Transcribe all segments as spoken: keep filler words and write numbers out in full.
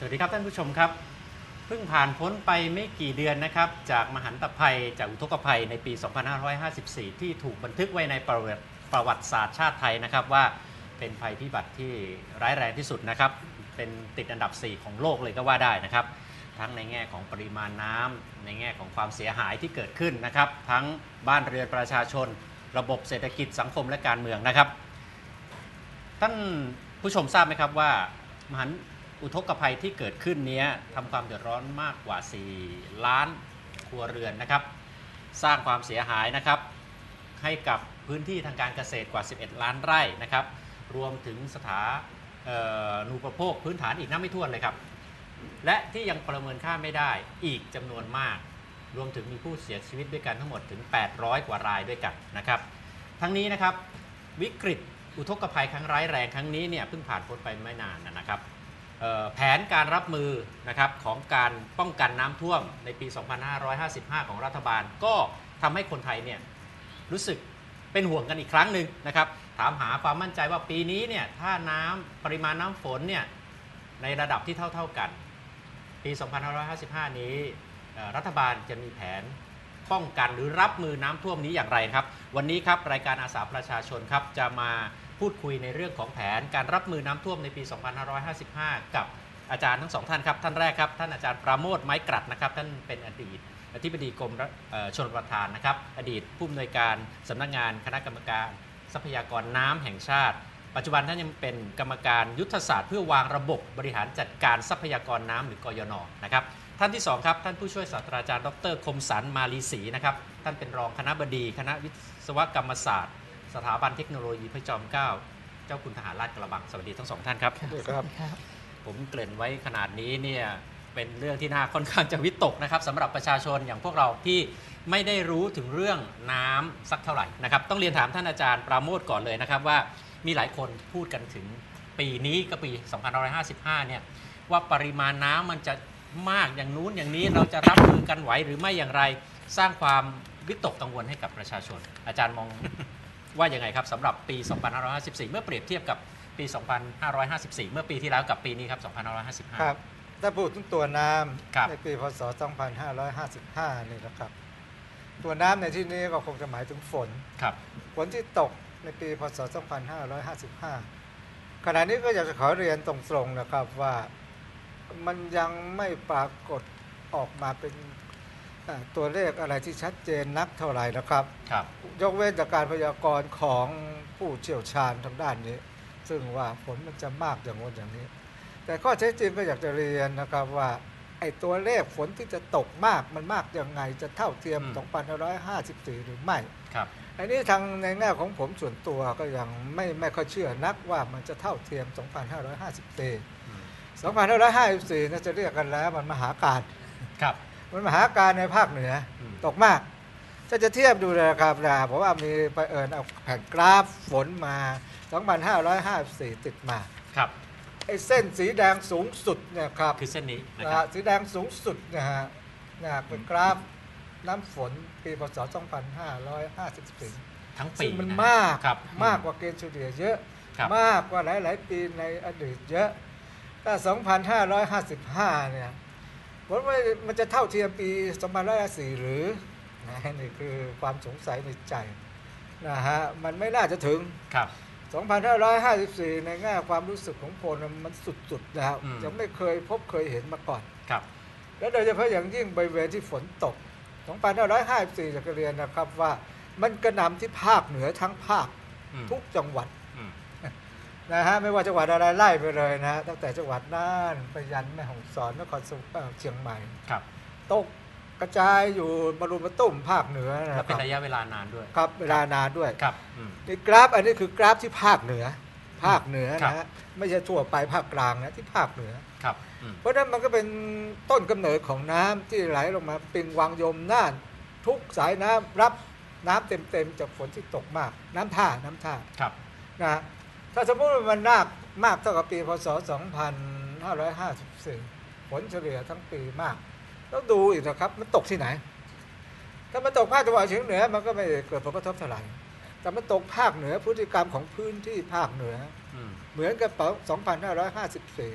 วัสดีครับท่านผู้ชมครับเพิ่งผ่านพ้นไปไม่กี่เดือนนะครับจากมหันตภัยจากอุทกภัยในปี สองพันห้าร้อยห้าสิบสี่ ที่ถูกบันทึกไว้ในประวัติประวัติศาสตร์ชาติไทยนะครับว่าเป็นภัยพิบัติที่ร้ายแรงที่สุดนะครับเป็นติดอันดับสี่ของโลกเลยก็ว่าได้นะครับทั้งในแง่ของปริมาณน้ำในแง่ของความเสียหายที่เกิดขึ้นนะครับทั้งบ้านเรือนประชาชนระบบเศรษฐกิจสังคมและการเมืองนะครับท่านผู้ชมทราบไหมครับว่ามหันอุทกภัยที่เกิดขึ้นนี้ทำความเดือดร้อนมากกว่าสี่ล้านครัวเรือนนะครับสร้างความเสียหายนะครับให้กับพื้นที่ทางการเกษตรกว่าสิบเอ็ดล้านไร่นะครับรวมถึงสถานูปโภคพื้นฐานอีกนับไม่ถ้วนเลยครับและที่ยังประเมินค่าไม่ได้อีกจำนวนมากรวมถึงมีผู้เสียชีวิตด้วยกันทั้งหมดถึงแปดร้อยกว่ารายด้วยกันนะครับทั้งนี้นะครับวิกฤตอุทกภัยครั้งร้ายแรงครั้งนี้เนี่ยเพิ่งผ่านพ้นไปไม่นานนะครับแผนการรับมือนะครับของการป้องกันน้ำท่วมในปี สองพันห้าร้อยห้าสิบห้า ของรัฐบาลก็ทำให้คนไทยเนี่ยรู้สึกเป็นห่วงกันอีกครั้งหนึ่งนะครับถามหาความมั่นใจว่าปีนี้เนี่ยถ้าน้ำปริมาณน้ำฝนเนี่ยในระดับที่เท่าๆกันปี สองพันห้าร้อยห้าสิบห้า นี้รัฐบาลจะมีแผนป้องกันหรือรับมือน้ำท่วมนี้อย่างไรครับวันนี้ครับรายการอาสาประชาชนครับจะมาพูดคุยในเรื่องของแผนการรับมือน้ำท่วมในปี สองพันห้าร้อยห้าสิบห้า กับอาจารย์ทั้งสองท่านครับท่านแรกครับท่านอาจารย์ปราโมทย์ไม้กรัดนะครับท่านเป็นอดีตอธิบดีกรมชลประทานนะครับอดีตผู้อำนวยการสำนักงานคณะกรรมการทรัพยากรน้ำแห่งชาติปัจจุบันท่านยังเป็นกรรมการยุทธศาสตร์เพื่อวางระบบบริหารจัดการทรัพยากรน้ำหรือกยน.นะครับท่านที่สองครับท่านผู้ช่วยศาสตราจารย์ดรคมสันต์มาลีศรีนะครับท่านเป็นรองคณบดีคณะวิศวกรรมศาสตร์สถาบันเทคโนโลยีพระจอมเกล้าเจ้าคุณทหารราชกระบังสวัสดีทั้งสองท่านครับครับผมเกริ่นไว้ขนาดนี้เนี่ยเป็นเรื่องที่น่าค่อนข้างจะวิตกนะครับสำหรับประชาชนอย่างพวกเราที่ไม่ได้รู้ถึงเรื่องน้ำสักเท่าไหร่นะครับต้องเรียนถามท่านอาจารย์ปราโมทย์ก่อนเลยนะครับว่ามีหลายคนพูดกันถึงปีนี้ก็ปี สองพันห้าร้อยห้าสิบห้า เนี่ยว่าปริมาณน้ำมันจะมากอย่างนู้นอย่างนี้เราจะรับมือกันไหวหรือไม่อย่างไรสร้างความวิตกกังวลให้กับประชาชนอาจารย์มองว่ายังไงครับสำหรับปี สองพันห้าร้อยห้าสิบสี่ เมื่อเปรียบเทียบกับปี สองพันห้าร้อยห้าสิบสี่ เมื่อปีที่แล้วกับปีนี้ครับ สองพันห้าร้อยห้าสิบห้าครับถ้าพูดถึงตัวน้ำในปีพศ สองพันห้าร้อยห้าสิบห้า นี่นะครับตัวน้ำในที่นี้ก็คงจะหมายถึงฝนครับฝนที่ตกในปีพศ สองพันห้าร้อยห้าสิบห้า ขณะนี้ก็อยากจะขอเรียนตรงๆนะครับว่ามันยังไม่ปรากฏออกมาเป็นตัวเลขอะไรที่ชัดเจนนักเท่าไหร่นะครับครับยกเว้นจากการพยากรณ์ของผู้เชี่ยวชาญทางด้านนี้ซึ่งว่าฝนมันจะมากอย่างนู้นอย่างนี้แต่ข้อเท็จจริงก็อยากจะเรียนนะครับว่าไอ้ตัวเลขฝนที่จะตกมากมันมากยังไงจะเท่าเทียม สองพันห้าร้อยห้าสิบสี่ หรือไม่ครับอันนี้ทางในแง่ของผมส่วนตัวก็ยังไม่ไม่ค่อยเชื่อนักว่ามันจะเท่าเทียม สองพันห้าร้อยห้าสิบสี่ สองพันห้าร้อยห้าสิบสี่ น่าจะเรียกกันแล้วมันมหาการครับมันมหาการในภาคเหนือตกมากถ้าจะเทียบดูนะครับนะเพราะว่ามีไปเอิญเอาแผ่นกราฟฝนมา สองพันห้าร้อยห้าสิบสี่ ติดมาครับไอ้เส้นสีแดงสูงสุดเนี่ยครับคือเส้นนี้นะครับสีแดงสูงสุดนะฮะนะเป็นกราฟน้ำฝนปีพศ สองพันห้าร้อยห้าสิบสี่ทั้งปีมันมากมากกว่าเกณฑ์เฉลี่ยเยอะมากกว่าหลายๆปีในอดีตเยอะถ้า สองพันห้าร้อยห้าสิบห้า เนี่ยผมว่ามันจะเท่าเทียมปี สองพันห้าร้อยห้าสิบสี่ หรือนี่คือความสงสัยในใจนะฮะมันไม่น่าจะถึงครับสองพันห้าร้อยห้าสิบสี่ ในแง่ความรู้สึกของคนมันสุดๆแล้วยังไม่เคยพบเคยเห็นมาก่อนครับและโดยเฉพาะอย่างยิ่งบริเวณที่ฝนตก สองพันห้าร้อยห้าสิบสี่ จะเรียนนะครับว่ามันกระหน่ำที่ภาคเหนือทั้งภาคทุกจังหวัดนะฮะไม่ว่าจังหวัดอะไรไล่ไปเลยนะตั้งแต่จังหวัดน่านไปยันแม่ฮ่องสอนนครสวรรค์เชียงใหม่ครับตกกระจายอยู่บรุมาตุ้มภาคเหนือนะและเป็นระยะเวลานานด้วยครับเวลานานด้วยครับนี่กราฟอันนี้คือกราฟที่ภาคเหนือภาคเหนือนะฮะไม่ใช่ทั่วไปภาคกลางนะที่ภาคเหนือครับเพราะนั้นมันก็เป็นต้นกำเนิดของน้ำที่ไหลลงมาปิงวังยมน่านทุกสายน้ำรับน้ำเต็มๆจากฝนที่ตกมากน้ำท่าน้ำท่าครับนะถ้าสมมติว่ามันมากมากเท่ากับปีพศ สองพันห้าร้อยห้าสิบสี่ ฝนเฉลี่ยทั้งปีมากต้องดูอีกนะครับมันตกที่ไหนถ้ามันตกภาคตะวันออกเฉียงเหนือมันก็ไม่เกิดผลกระทบเท่าไหร่แต่มันตกภาคเหนือพฤติกรรมของพื้นที่ภาคเหนือเหมือนกับปี สองพันห้าร้อยห้าสิบสี่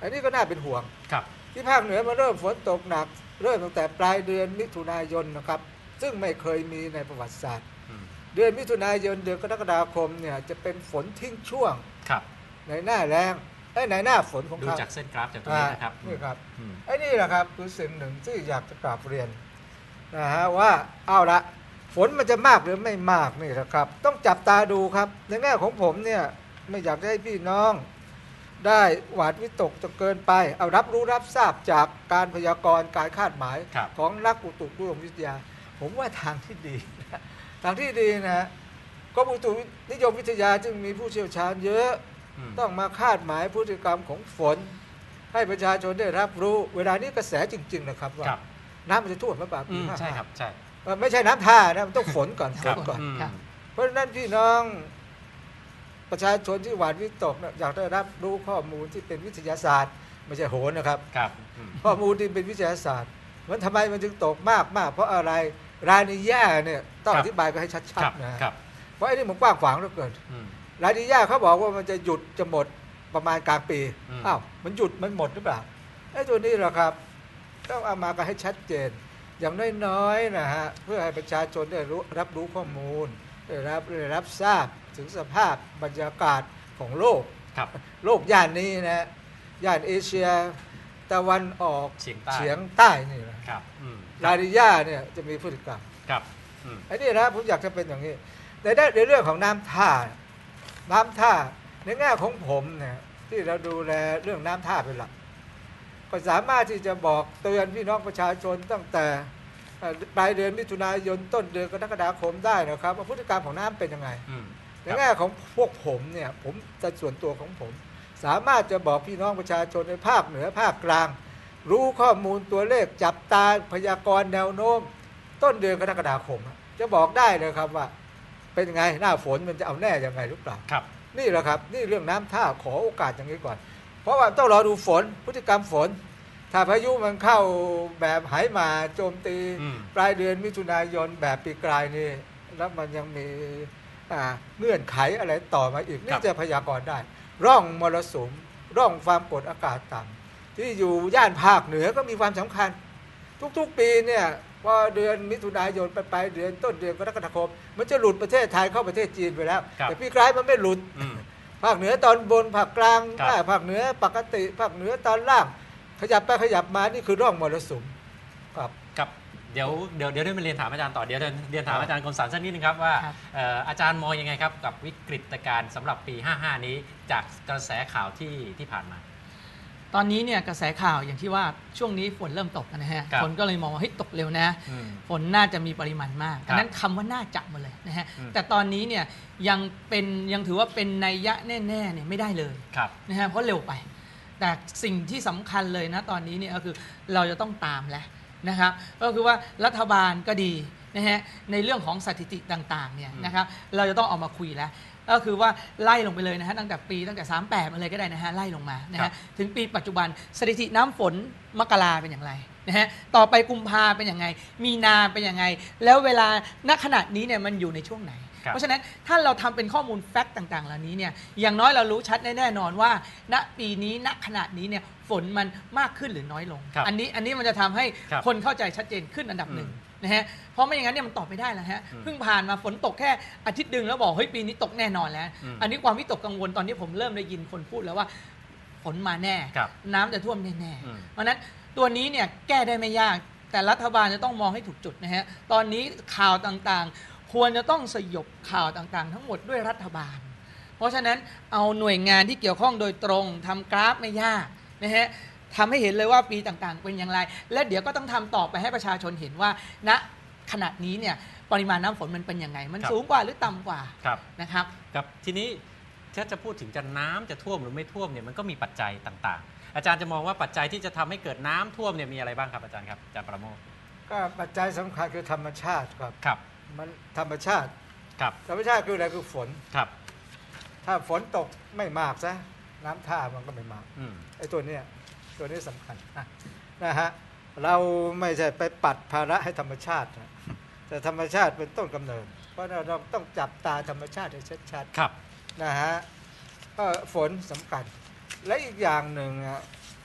อันนี้ก็น่าเป็นห่วงครับที่ภาคเหนือมาเริ่มฝนตกหนักเริ่มตั้งแต่ปลายเดือนมิถุนายนนะครับซึ่งไม่เคยมีในประวัติศาสตร์เดือนมิถุนายนเดือนกรกฎาคมเนี่ยจะเป็นฝนทิ้งช่วงในหน้าแล้งไอ้ในหน้าฝนของเขาดูจากเส้นกราฟจากตรงนี้นะครับนี่ครับไอ้นี่แหละครับคือสิ่งหนึ่งที่อยากจะกราบเรียนนะฮะว่าเอาละฝนมันจะมากหรือไม่มากนี่นะครับต้องจับตาดูครับในแง่ของผมเนี่ยไม่อยากให้พี่น้องได้หวาดวิตกจนเกินไปเอารับรู้รับทราบจากการพยากรณ์การคาดหมายของนักอุตุนิยมวิทยาผมว่าทางที่ดีทางที่ดีนะกรมอุตุนิยมวิทยาจึงมีผู้เชี่ยวชาญเยอะต้องมาคาดหมายพฤติกรรมของฝนให้ประชาชนได้รับรู้เวลานี้กระแสจริงๆนะครับว่าน้ำมันจะท่วมหรือเปล่าใช่ครับใช่ไม่ใช่น้ำท่านะมันต้องฝนก่อนฝนก่อนเพราะฉะนั้นพี่น้องประชาชนที่หวาดวิตกอยากได้รับรู้ข้อมูลที่เป็นวิทยาศาสตร์ไม่ใช่โหนนะครับข้อมูลที่เป็นวิทยาศาสตร์มันทำไมมันจึงตกมากมากเพราะอะไรลานีญาเนี่ยต้องอธิบายกันให้ชัดๆนะเพราะไอ้นี่มันกว้างขวางเหลือเกินลานีญาเขาบอกว่ามันจะหยุดจะหมดประมาณกลางปีอ้าวมันหยุดมันหมดหรือเปล่าไอ้ตัวนี้แหละครับต้องเอามากันให้ชัดเจนอย่างน้อยๆนะฮะเพื่อให้ประชาชนได้รู้รับรู้ข้อมูลได้รับได้รับทราบถึงสภาพบรรยากาศของโลกโลกย่านนี้นะย่านเอเชียตะวันออกเฉียงใต้เฉียงใต้นี่นะครับลาดิยาเนี่ยจะมีพฤติกรรมไอ้นี่นะผมอยากจะเป็นอย่างนี้ในด้านในเรื่องของน้ำท่าน้ำท่าในแง่ของผมเนี่ยที่เราดูแลเรื่องน้ำท่าเป็นหลักก็สามารถที่จะบอกเตือนพี่น้องประชาชนตั้งแต่ปลายเดือนมิถุนายนต้นเดือนกรกฎาคมได้นะครับว่าพฤติกรรมของน้ำเป็นยังไงในแง่ของพวกผมเนี่ยผมแต่ส่วนตัวของผมสามารถจะบอกพี่น้องประชาชนในภาคเหนือภาคกลางรู้ข้อมูลตัวเลขจับตาพยากรณ์แนวโน้มต้นเดือนกรกฎาคมจะบอกได้เลยครับว่าเป็นยังไงหน้าฝนมันจะเอาแน่ยังไงหรือเปล่านี่แหละครับนี่เรื่องน้ำท่าขอโอกาสอย่างนี้ก่อนเพราะว่าต้องรอดูฝนพฤติกรรมฝนถ้าพายุมันเข้าแบบไหมาโจมตีปลายเดือนมิถุนายนแบบปีกลายนี่แล้วมันยังมีเงื่อนไขอะไรต่อมาอีกนี่จะพยากรณ์ได้ร่องมรสุมร่องความกดอากาศต่ำที่อยู่ย่านภาคเหนือก็มีความสำคัญทุกๆปีเนี่ยพอเดือนมิถุนายนไปปลายเดือนต้นเดือนกรกฎาคมมันจะหลุดประเทศไทยเข้าประเทศจีนไปแล้วแต่ปีกลายมันไม่หลุดภาคเหนือตอนบนภาคกลางภาคเหนือปกติภาคเหนือตอนล่างขยับไปขยับมานี่คือร่องมรสุมครับกับเดี๋ยวเดี๋ยวเดี๋ยวได้มาเรียนถามอาจารย์ต่อเดี๋ยวเรียนถามอาจารย์คมสันสักนิดนึงครับว่าอาจารย์มองยังไงครับกับวิกฤตการณ์สำหรับปีห้าห้านี้จากกระแสข่าวที่ที่ผ่านมาตอนนี้เนี่ยกระแสข่าวอย่างที่ว่าช่วงนี้ฝนเริ่มตกนะฮะคนก็เลยมองว่าเฮ้ยตกเร็วนะฝนน่าจะมีปริมาณมากดังนั้นคำว่าน่าจะมาเลยนะฮะแต่ตอนนี้เนี่ยยังเป็นยังถือว่าเป็นนัยยะแน่ๆเนี่ยไม่ได้เลยนะฮะเพราะเร็วไปแต่สิ่งที่สำคัญเลยนะตอนนี้เนี่ยก็คือเราจะต้องตามแล้วนะครับก็คือว่ารัฐบาลก็ดีนะฮะในเรื่องของสถิติต่างๆเนี่ยนะครับเราจะต้องเอามาคุยแล้วก็คือว่าไล่ลงไปเลยนะฮะตั้งแต่ปีตั้งแต่สามสิบแปดมาเลยก็ได้นะฮะไล่ลงมานะฮะถึงปีปัจจุบันสถิติน้ำฝนมกราเป็นอย่างไรนะฮะต่อไปกุมภาเป็นอย่างไงมีนาเป็นอย่างไงแล้วเวลาณขณะนี้เนี่ยมันอยู่ในช่วงไหนเพราะฉะนั้นถ้าเราทำเป็นข้อมูลแฟกต์ต่างๆเหล่านี้เนี่ยอย่างน้อยเรารู้ชัดแน่นอนว่าณปีนี้ณขณะนี้เนี่ยฝนมันมากขึ้นหรือน้อยลงอันนี้อันนี้มันจะทำให้คนเข้าใจชัดเจนขึ้นอันดับหนึ่งนะฮะเพราะไม่อย่างนั้นเนี่ยมันตอบไม่ได้แล้วฮะเพิ่งผ่านมาฝนตกแค่อาทิตย์นึงแล้วบอกเฮ้ยปีนี้ตกแน่นอนแล้วอันนี้ความวิตกกังวลตอนนี้ผมเริ่มได้ยินคนพูดแล้วว่าฝนมาแน่น้ำจะท่วมแน่ๆเพราะนั้นตัวนี้เนี่ยแก้ได้ไม่ยากแต่รัฐบาลจะต้องมองให้ถูกจุดนะฮะตอนนี้ข่าวต่างๆควรจะต้องสยบข่าวต่างๆทั้งหมดด้วยรัฐบาลเพราะฉะนั้นเอาหน่วยงานที่เกี่ยวข้องโดยตรงทำกราฟไม่ยากนะฮะทำให้เห็นเลยว่าปีต่างๆเป็นอย่างไรและเดี๋ยวก็ต้องทำต่อไปให้ประชาชนเห็นว่าณขณะนี้เนี่ยปริมาณน้ำฝนมันเป็นยังไงมันสูงกว่าหรือต่ำกว่านะครับครับทีนี้ถ้าจะพูดถึงจะน้ำจะท่วมหรือไม่ท่วมเนี่ยมันก็มีปัจจัยต่างๆอาจารย์จะมองว่าปัจจัยที่จะทำให้เกิดน้ำท่วมเนี่ยมีอะไรบ้างครับอาจารย์ครับอาจารย์ประโมทก็ปัจจัยสำคัญคือธรรมชาติครับครับมันธรรมชาติครับธรรมชาติคืออะไรคือฝนครับถ้าฝนตกไม่มากซะน้ำท่ามันก็ไม่มากไอ้ตัวเนี้ยตัวนี้สำคัญนะฮะเราไม่ใช่ไปปัดภาระให้ธรรมชาติแต่ธรรมชาติเป็นต้นกำเนิดเพราะเราต้องจับตาธรรมชาติให้ชัดๆครับนะฮะก็ฝนสำคัญและอีกอย่างหนึ่ง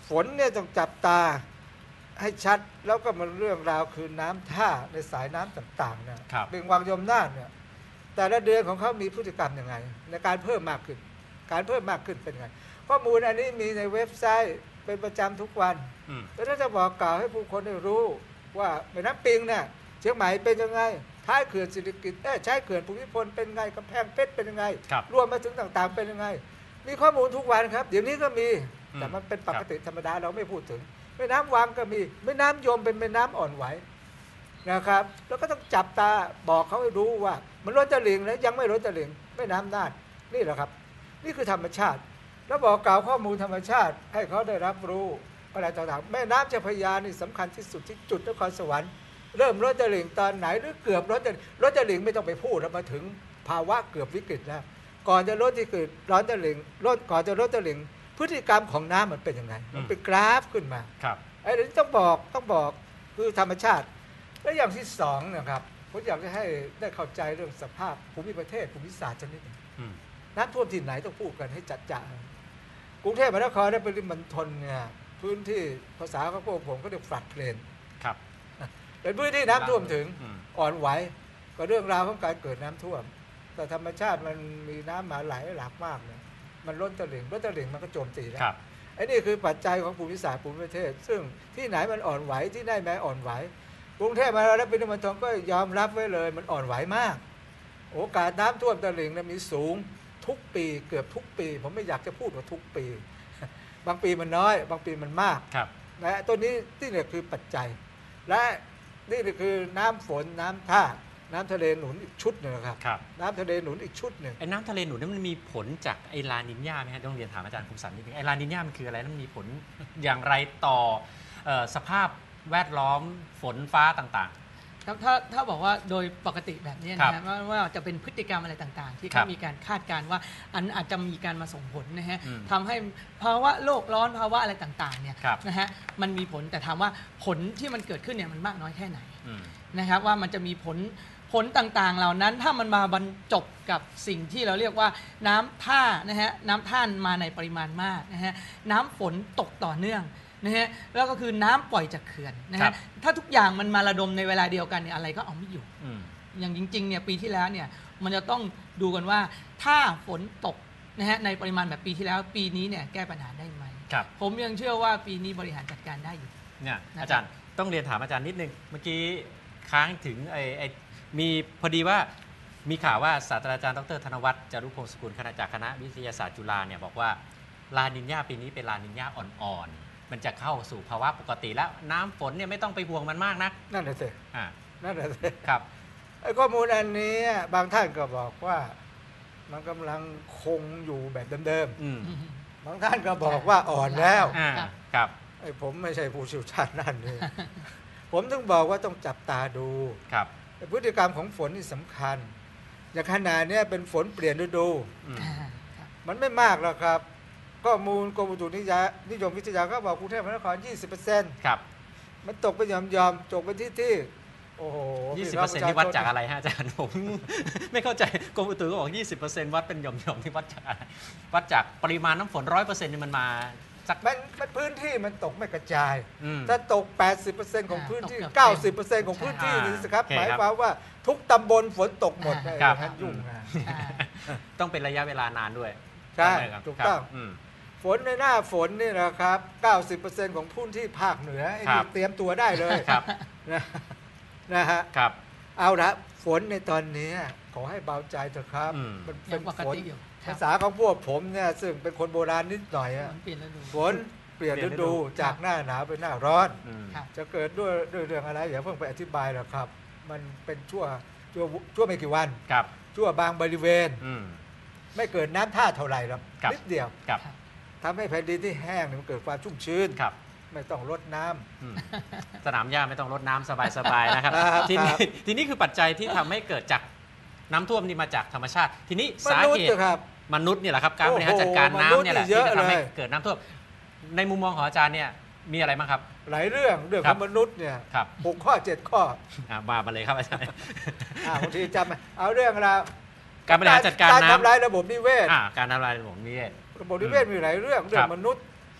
ฝนเนี่ยต้องจับตาให้ชัดแล้วก็มันเรื่องราวคือน้ำท่าในสายน้ำต่างๆนะเป็นวังยมน่านเนี่ยแต่ละเดือนของเขามีพฤติกรรมยังไงในการเพิ่มมากขึ้นการเพิ่มมากขึ้นเป็นไงข้อมูลอันนี้มีในเว็บไซต์เป็นประจำทุกวันแล้วถ้าจะบอกกล่าวให้ผู้คนได้รู้ว่าแม่น้ำปิงเนี่ยเชียงใหม่เป็นยังไงท้ายเขื่อนสิริกิติ์เอ้ใช้เขื่อนภูมิพลเป็นไงกำแพงเพชรเป็นยังไงรวมมาถึงต่างๆเป็นยังไงมีข้อมูลทุกวันครับเดี๋ยวนี้ก็มีแต่มันเป็นปกติธรรมดาเราไม่พูดถึงแม่น้ำวังก็มีแม่น้ำยมเป็นแม่น้ำอ่อนไหวนะครับแล้วก็ต้องจับตาบอกเขาให้รู้ว่ามันล้นตลิ่งแล้วยังไม่ล้นตลิ่งแม่น้ำน่านนี่แหละครับนี่คือธรรมชาติแล้วบอกกล่าวข้อมูลธรรมชาติให้เขาได้รับรู้อะไรต่างๆแม่น้ำเจ้าพระยานี่สำคัญที่สุดที่จุดนครสวรรค์เริ่มล้นตลิ่งตอนไหนหรือเกือบล้นตลิ่งล้นตลิ่งไม่ต้องไปพูดแล้วมาถึงภาวะเกือบวิกฤตแล้วก่อนจะล้นที่เกิดล้นตลิ่งล้นก่อนจะล้นตลิ่งพฤติกรรมของน้ำมันเป็นยังไงมันเป็นกราฟขึ้นมาไอ้เรื่องต้องบอกต้องบอกคือธรรมชาติและอย่างที่สองนะครับผมอยากจะให้ได้เข้าใจเรื่องสภาพภูมิประเทศภูมิศาสตร์ชนิดนึงน้ำท่วมที่ไหนต้องพูดกันให้จัดจ้ากรุงเทพมหานครและปริมณฑลเนี่ยพื้นที่ภาษาของพวกผมก็เรียกฟลัดเพลนครับเป็นพื้นที่น้ำท่วมถึงอ่อนไหวก็เรื่องราวของการเกิดน้ำท่วมแต่ธรรมชาติมันมีน้ำมาไหลหลากมากเนี่ยมันล้นตลิ่งล้นตลิ่งมันก็โจมตีแล้วไอ้นี่คือปัจจัยของภูมิศาสตร์ภูมิประเทศซึ่งที่ไหนมันอ่อนไหวที่ไหนไม่อ่อนไหวกรุงเทพมหานครและปริมณฑลก็ยอมรับไว้เลยมันอ่อนไหวมากโอกาสน้ำท่วมตลิ่งเนี่ยมีสูงทุกปีเกือบทุกปีผมไม่อยากจะพูดว่าทุกปีบางปีมันน้อยบางปีมันมากนะตัวนี้ที่เนี่ยคือปัจจัยและนี่คือน้ำฝนน้ำท่าน้ำทะเลหนุนอีกชุดหนึ่งครับน้ำทะเลหนุนอีกชุดหนึ่งไอ้น้ำทะเลหนุนนี่มันมีผลจากไอ้ลานิญญาไหมฮะต้องเรียนถามอาจารย์คมสันนิดนึงไอ้ลานิญญามันคืออะไรมันมีผลอย่างไรต่อสภาพแวดล้อมฝนฟ้าต่างๆครับถ้าถ้าบอกว่าโดยปกติแบบนี้นะฮะว่าว่าจะเป็นพฤติกรรมอะไรต่างๆที่เขามีการคาดการณ์ว่าอันอาจจะมีการมาส่งผลนะฮะทำให้ภาวะโลกร้อนภาวะอะไรต่างๆเนี่ยนะฮะมันมีผลแต่ถามว่าผลที่มันเกิดขึ้นเนี่ยมันมากน้อยแค่ไหนนะครับว่ามันจะมีผลผลต่างๆเหล่านั้นถ้ามันมาบรรจบกับสิ่งที่เราเรียกว่าน้ำท่านะฮะน้ำท่านมาในปริมาณมากนะฮะน้ำฝนตกต่อเนื่องนะฮะแล้วก็คือน้ำปล่อยจากเขื่อนนะฮะถ้าทุกอย่างมันมาระดมในเวลาเดียวกันเนี่ยอะไรก็เอาไม่อยู่อย่างจริงๆเนี่ยปีที่แล้วเนี่ยมันจะต้องดูกันว่าถ้าฝนตกนะฮะในปริมาณแบบปีที่แล้วปีนี้เนี่ยแก้ปัญหาได้ไหมผมยังเชื่อว่าปีนี้บริหารจัดการได้อยู่เนี่ยอาจารย์ต้องเรียนถามอาจารย์นิดนึงเมื่อกี้ค้างถึงไอ้ไอ้มีพอดีว่ามีข่าวว่าศาสตราจารย์ดรธนวัฒน์จารุพงศ์สกุลคณะจากคณะวิทยาศาสตร์จุฬาเนี่ยบอกว่าลานิญญาปีนี้เป็นลานิญญาอ่อนๆมันจะเข้าสู่ภาวะปกติแล้วน้ำฝนเนี่ยไม่ต้องไปห่วงมันมากนักนั่นแหละสิอ่านั่นแหละสิครับไอ้ข้อมูลอันนี้บางท่านก็บอกว่ามันกำลังคงอยู่แบบเดิมๆบางท่านก็บอกว่าอ่อนแล้วครับไอ้ผมไม่ใช่ผู้เชี่ยวชาญนั่นนี่ผมต้องบอกว่าต้องจับตาดูครับพฤติกรรมของฝนนี่สำคัญอย่างขนาดนี้เป็นฝนเปลี่ยนฤดูมันไม่มากหรอกครับข้อมูลกรมอุตุนิยมนิยมวิทยาก็บอกกรุงเทพมหานคร ยี่สิบเปอร์เซ็นต์ครับมันตกไปยอมๆตกไปที่ที่โอ้โหยี่สิบเปอร์เซ็นต์ นี่วัดจากอะไรฮะอาจารย์ผมไม่เข้าใจกรมอุตุก็บอก ยี่สิบเปอร์เซ็นต์ วัดเป็นหย่อมๆที่วัดจากอะไรวัดจากปริมาณน้ำฝน ร้อยเปอร์เซ็นต์ นี่มันมามันพื้นที่มันตกไม่กระจายถ้าตก แปดสิบเปอร์เซ็นต์ ของพื้นที่ เก้าสิบเปอร์เซ็นต์ ของพื้นที่นี่สิครับหมายความว่าทุกตำบลฝนตกหมดเลยยุ่งต้องเป็นระยะเวลานานด้วยใช่ถูกต้องฝนในหน้าฝนนี่นะครับ เก้าสิบเปอร์เซ็นต์ ของพื้นที่ภาคเหนือเตรียมตัวได้เลยนะฮะเอาละฝนในตอนนี้ขอให้เบาใจเถอะครับมันเป็นฝนภาษาของพวกผมเนี่ยซึ่งเป็นคนโบราณนิดหน่อยฝนเปลี่ยนฤดูจากหน้าหนาวเป็นหน้าร้อนจะเกิดด้วยด้วยเรื่องอะไรอย่าเพิ่งไปอธิบายหรอกครับมันเป็นชั่วชั่วชั่วไม่กี่วันชั่วบางบริเวณไม่เกิดน้ำท่าเท่าไหร่หรอกนิดเดียวทำให้แผ่นดินที่แห้งมันเกิดความชุ่มชื้นไม่ต้องรดน้ำสนามหญ้าไม่ต้องรดน้ำสบายๆนะครับทีนี้ทีนี้คือปัจจัยที่ทำให้เกิดจากน้ำท่วมนี่มาจากธรรมชาติทีนี้สาเหตุมนุษย์เนี่ยแหละครับการบริหารจัดการน้ำเนี่ยแหละที่จะทำให้เกิดน้ำท่วมในมุมมองของอาจารย์เนี่ยมีอะไรบ้างครับหลายเรื่องเรื่องของมนุษย์เนี่ยหกข้อเจ็ดข้อมามาเลยครับอาจารย์บางทีจำเอาเรื่องเราการบริหารจัดการน้ำทำลายระบบนิเวศการทำลายระบบนิเวศระบบนิเวศมีหลายเรื่องเรื่องมนุษย์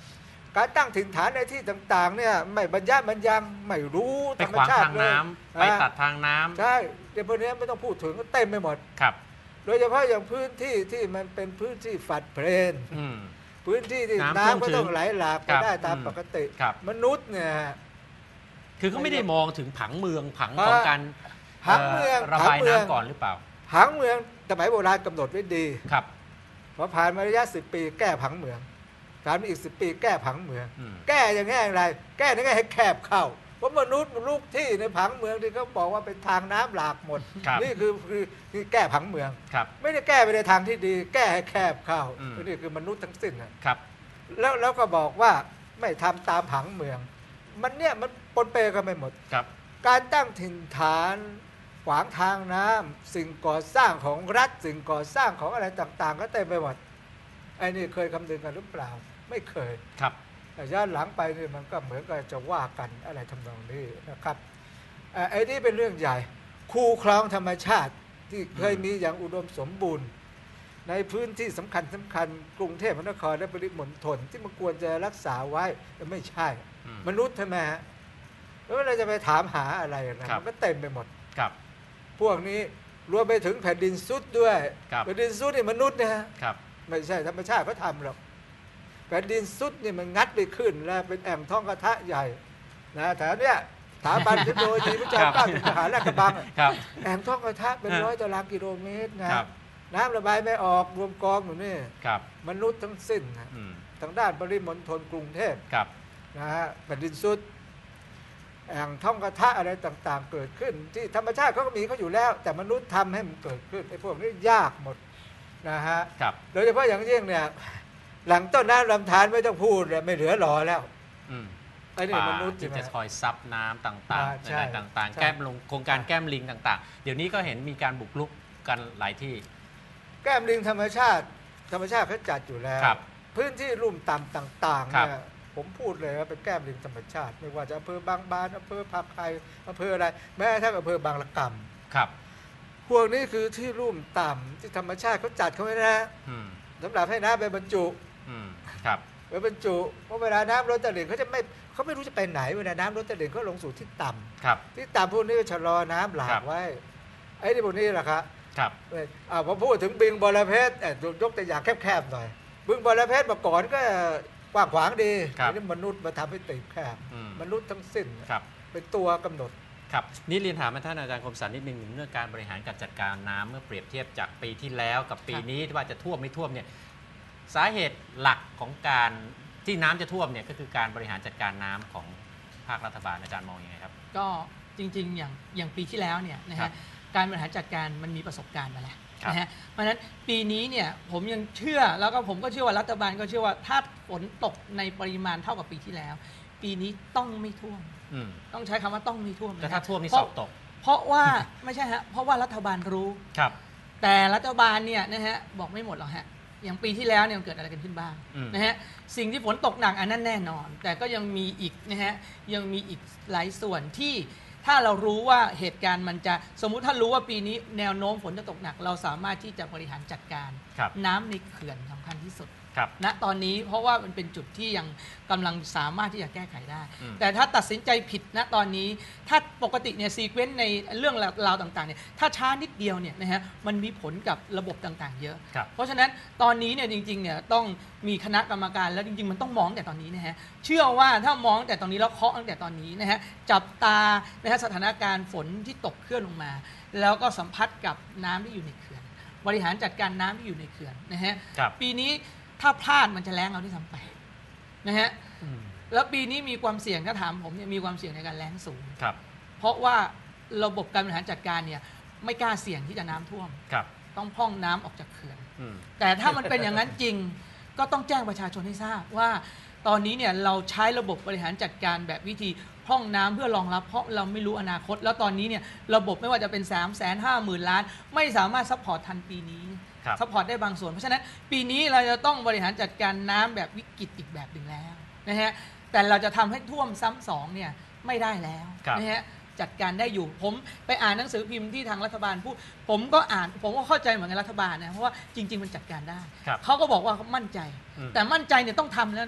การตั้งถิ่นฐานในที่ต่างๆเนี่ยไม่บรรยะบรรยังไม่รู้ธไปรรมขวางชาติทางเลยน้ำไปตัดทางน้ำใช่เดี๋ยวพวกนี้ไม่ต้องพูดถึงก็เต็มไปหมดครับโดยเฉพาะอย่างพื้นที่ที่มันเป็นพื้นที่ฝัดเพลนอืมพื้นที่ที่น้ำท่วมน้ำก็ต้องไหลหลากไปครับได้ตามอืมปกติครับมนุษย์เนี่ยคือเขาไม่ได้มองถึงผังเมืองผังอ่าของการผังเมืองระบายผังเมืองน้ำก่อนหรือเปล่าผังเมืองสมัยโบราณกำหนดไว้ดีครับพอผ่านมาระยะสิบปีแก้ผังเมืองผ่านมาอีกสิบปีแก้ผังเมืองอืมแก้อย่างไงอย่างไร แก้ยังไงให้แคบเข้าเพราะมนุษย์ลูกที่ในผังเมืองที่เขาบอกว่าเป็นทางน้ำหลากหมดครับนี่คือคือคือแก้ผังเมืองครับไม่ได้แก้ไปในทางที่ดี แก้ให้แคบเข้าอืมนี่คือมนุษย์ทั้งสิ้นน่ะครับแล้วแล้วก็บอกว่าไม่ทำตามผังเมือง มันเนี่ยมันปนเปกันไปหมดครับการตั้งถิ่นฐานขวางทางน้ำสิ่งก่อสร้างของรัฐสิ่งก่อสร้างของอะไรต่าง ๆ ก็เต็มไปหมดไอ้นี่เคยคำนึงกันหรือเปล่า ไม่เคยครับแต่ย้อนหลังไปนี่มันก็เหมือนกับจะว่ากันอะไรทำนองนี้นะครับเอ่อไอ้นี่เป็นเรื่องใหญ่ คูคลองธรรมชาติที่เคยมีอย่างอุดมสมบูรณ์ ในพื้นที่สำคัญสำคัญกรุงเทพมหานครและปริมณฑลที่มันควรจะรักษาไว้แต่ไม่ใช่อืมมนุษย์ใช่ไหมฮะแล้วเราจะไปถามหาอะไรนะครับ มันก็เต็มไปหมดครับพวกนี้รวมไปถึงแผ่นดินซุดด้วยครับแผ่นดินซุดนี่มนุษย์นะฮะครับไม่ใช่ธรรมชาติเขาทำหรอกแผ่นดินซุดนี่มันงัดไปขึ้นแล้วเป็นแอ่งท้องกระทะใหญ่นะแถวเนี้ยสถาบันเทคโนโลยีพระเจ้าเกล้าจุฬาลาดกระบังอะครับแอ่งท้องกระทะเป็นร้อยตารางกิโลเมตรนะครับ น้ำระบายไม่ออกรวมกองอยู่นี่ครับมนุษย์ทั้งสิ้นนะอืมทางด้านปริมณฑลกรุงเทพครับนะฮะแผ่นดินซุดแอ่งท้องกระทะอะไรต่างๆ เกิดขึ้น ที่ธรรมชาติเขาก็มีเขาอยู่แล้ว แต่มนุษย์ทำให้มันเกิดขึ้นไอ้พวกนี้ยากหมดนะฮะครับโดยเฉพาะอย่างยิ่งเนี่ยหลังต้นน้ำลำธารไม่ต้องพูดเลยไม่เหลือหลอแล้วอืมไอ้นี่ป่ามนุษย์ที่ใช่ไหมจะคอยซับน้ำต่างอ่าๆใช่อะไรต่างใช่ๆ แก้มลงโครงการแก้มลิงต่างๆ เดี๋ยวนี้ก็เห็นมีการบุกรุกกันหลายที่แก้มลิงธรรมชาติ ธรรมชาติเขาจัดอยู่แล้วครับพื้นที่ลุ่มต่ำต่างๆครับเนี่ยผมพูดเลยว่าเป็นแก้มลิงธรรมชาติ ไม่ว่าจะอำเภอบางบานอำเภอผักไห่อำเภออะไรแม้กระทั่งอำเภอบางละกำครับพวกนี้คือที่ลุ่มต่ำที่ธรรมชาติเขาจัดเขาไว้นะอืมสำหรับให้น้ำไปบรรจุอืมครับไปบรรจุเพราะเวลาน้ำล้นตลิ่งเขาจะไม่เขาไม่รู้จะไปไหนเวลาน้ำล้นตลิ่งเขาลงสู่ที่ต่ำครับที่ต่ำพวกนี้ก็ชะลอน้ำหลาครักบไว้ไอ้ที่พวกนี้แหละครับครับเอ่ออ่าพอพูดถึงบึงบรเพชรเอ่อยกตัวอย่างแคบๆหน่อยบึงบรเพชรเมื่อก่อนก็กว้างขวางดีครับนี่มนุษย์มาทำให้ตีบแคบอืมมนุษย์ทั้งสิ้นครับเป็นตัวกำหนดครับนี่เรียนถามท่านอาจารย์คมสันนิดนึงถึงเรื่องการบริหารการจัดการน้ำเมื่อเปรียบเทียบจากปีที่แล้วกับปีนี้ว่าจะท่วมไม่ท่วมเนี่ยสาเหตุหลักของการที่น้ำจะท่วมเนี่ยก็คือการบริหารจัดการน้ำของภาครัฐบาลอาจารย์มองยังไงครับก็จริงๆ อย่างอย่างปีที่แล้วเนี่ยนะครัฮะบการบริหารจัดการมันมีประสบการณ์มาแล้วครับนะฮะเพราะฉะนั้นปีนี้เนี่ยผมยังเชื่อแล้วก็ผมก็เชื่อว่ารัฐบาลก็เชื่อว่าถ้าฝนตกในปริมาณเท่ากับปีที่แล้ว ปีนี้ต้องไม่ท่วมอืมต้องใช้คำว่าต้องไม่ท่วมแต่ถ้าท่วมนี่เพสราะอบตกเพราะว่า ไม่ใช่ฮะเพราะว่ารัฐบาลรู้ครับแต่รัฐบาลเนี่ยนะฮะบอกไม่หมดหรอกฮะอย่างปีที่แล้วเนี่ยมันเกิดอะไรกันขึ้นบ้างอืมนะฮะสิ่งที่ฝนตกหนักอันนั้นแน่นอน แต่ก็ยังมีอีกนะฮะยังมีอีกหลายส่วนที่ถ้าเรารู้ว่าเหตุการณ์มันจะสมมุติถ้ารู้ว่าปีนี้แนวโน้มฝนจะตกหนัก เราสามารถที่จะบริหารจัดการครับน้ำในเขื่อนสำคัญที่สุดครับณตอนนี้เพราะว่ามันเป็นจุดที่ยังกำลังสามารถที่จะแก้ไขได้อืมแต่ถ้าตัดสินใจผิดณตอนนี้ถ้าปกติเนี่ยซีเควนต์ในเรื่องราวต่างๆเนี่ยถ้าช้านิดเดียวเนี่ยนะฮะมันมีผลกับระบบต่างๆ เยอะครับเพราะฉะนั้นตอนนี้เนี่ยจริงๆเนี่ยต้องมีคณะกรรมการแล้วจริงๆ มันต้องมองแต่ตอนนี้นะฮะเชื่อว่าถ้ามองแต่ตอนนี้แล้วเคาะตั้งแต่ตอนนี้นะฮะจับตานะฮะสถานการณ์ฝนที่ตกเคลื่อนลงมา แล้วก็สัมผัสกับน้ำที่อยู่ในเขื่อนบริหารจัดการน้ำที่อยู่ในเขื่อนนะฮะครับปีนี้ถ้าพลาดมันจะแล้งเอาที่ทำไปนะฮะอืมแล้วปีนี้มีความเสี่ยงถ้าถามผมเนี่ยมีความเสี่ยงในการแล้งสูงครับเพราะว่าระบบการบริหารจัดการเนี่ยไม่กล้าเสี่ยงที่จะน้ำท่วมครับต้องพร่องน้ำออกจากเขื่อนอืมแต่ถ้ามันเป็นอย่างนั้นจริง ก็ต้องแจ้งประชาชนให้ทราบว่าตอนนี้เนี่ยเราใช้ระบบบริหารจัดการแบบวิธีพร่องน้ำเพื่อรองรับเพราะเราไม่รู้อนาคต แล้วตอนนี้เนี่ยระบบไม่ว่าจะเป็น3ามแสนห้าหมื่นล้าน ไม่สามารถซัพพอร์ตทันปีนี้ครับซัพพอร์ตได้บางส่วน เพราะฉะนั้นปีนี้เราจะต้องบริหารจัดการน้ำแบบวิกฤตอีกแบบหนึ่งแล้วนะฮะแต่เราจะทำให้ท่วมซ้ำสองเนี่ยไม่ได้แล้วครับนะฮะจัดการได้อยู่ผมไปอ่านหนังสือพิมพ์ที่ทางรัฐบาลพูดผมก็อ่านผมก็เข้าใจเหมือนกันรัฐบาลนะเพราะว่าจริง ๆมันจัดการได้ครับเขาก็บอกว่าเขามั่นใจอืมแต่มั่นใจเนี่ยต้องทำแล้วนะครับ